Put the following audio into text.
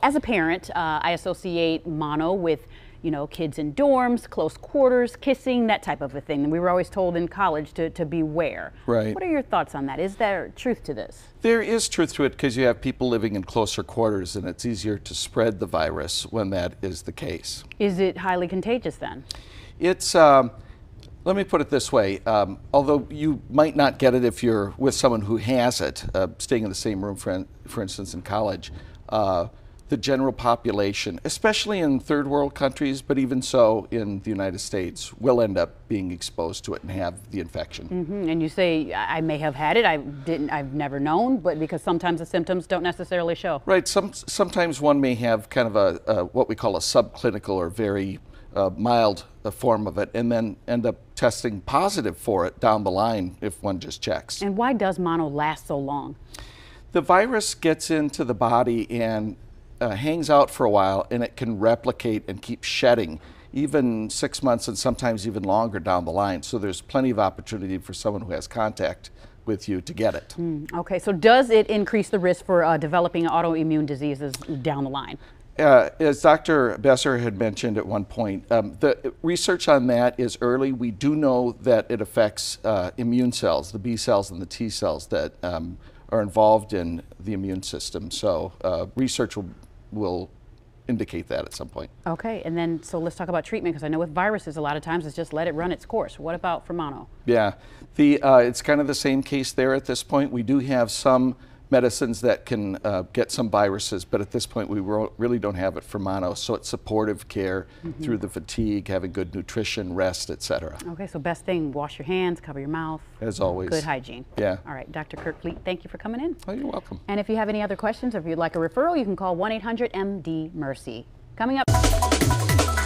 as a parent, I associate mono with, you know, kids in dorms, close quarters, kissing, that type of a thing. And we were always told in college to beware. Right. What are your thoughts on that? Is there truth to this? There is truth to it because you have people living in closer quarters and it's easier to spread the virus when that is the case. Is it highly contagious then? It's, let me put it this way, although you might not get it if you're with someone who has it, staying in the same room, for instance, in college, the general population, especially in third world countries, but even so in the United States, will end up being exposed to it and have the infection. Mm-hmm. And you say, I may have had it, I've never known, but because sometimes the symptoms don't necessarily show. Right, sometimes one may have kind of a what we call a subclinical or very mild form of it, and then end up testing positive for it down the line if one just checks. And why does mono last so long? The virus gets into the body and hangs out for a while, and it can replicate and keep shedding even 6 months and sometimes even longer down the line. So there's plenty of opportunity for someone who has contact with you to get it. Okay, so does it increase the risk for developing autoimmune diseases down the line? As Dr. Besser had mentioned at one point, the research on that is early. We do know that it affects immune cells, the B cells and the T cells that are involved in the immune system. So research will indicate that at some point. Okay, and then so let's talk about treatment, because I know with viruses a lot of times it's just let it run its course. What about for mono? Yeah, it's kind of the same case there at this point. We do have some medicines that can get some viruses, but at this point we really don't have it for mono, so it's supportive care through the fatigue, having good nutrition, rest, etc. Okay, so best thing, wash your hands, cover your mouth. As always. Good hygiene. Yeah. All right, Dr. Kirk Fleet, thank you for coming in. Oh, you're welcome. And if you have any other questions or if you'd like a referral, you can call 1-800-MD-MERCY. Coming up.